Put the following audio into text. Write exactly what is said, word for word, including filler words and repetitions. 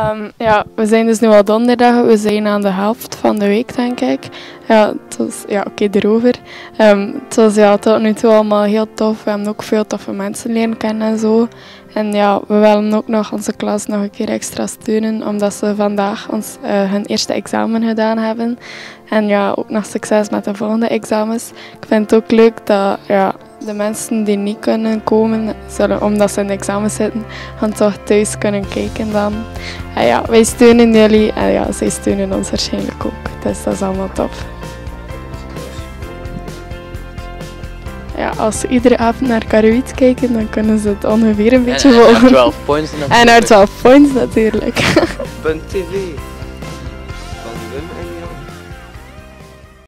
Um, ja, we zijn dus nu al donderdag. We zijn aan de helft van de week, denk ik. Ja, het was, ja oké, okay, erover. Um, het was ja, tot nu toe allemaal heel tof. We hebben ook veel toffe mensen leren kennen en zo. En ja, we willen ook nog onze klas nog een keer extra steunen, omdat ze vandaag ons, uh, hun eerste examen gedaan hebben. En ja, ook nog succes met de volgende examens. Ik vind het ook leuk dat ja, de mensen die niet kunnen komen, zullen, omdat ze in de examen zitten, gaan toch thuis kunnen kijken dan. En ja, wij steunen jullie en ja, zij steunen ons waarschijnlijk ook. Dus dat is allemaal tof. Ja, als ze iedere avond naar Karuit kijken, dan kunnen ze het ongeveer een beetje volgen. En naar twaalf points natuurlijk. En naar twaalf points natuurlijk. Punt T V.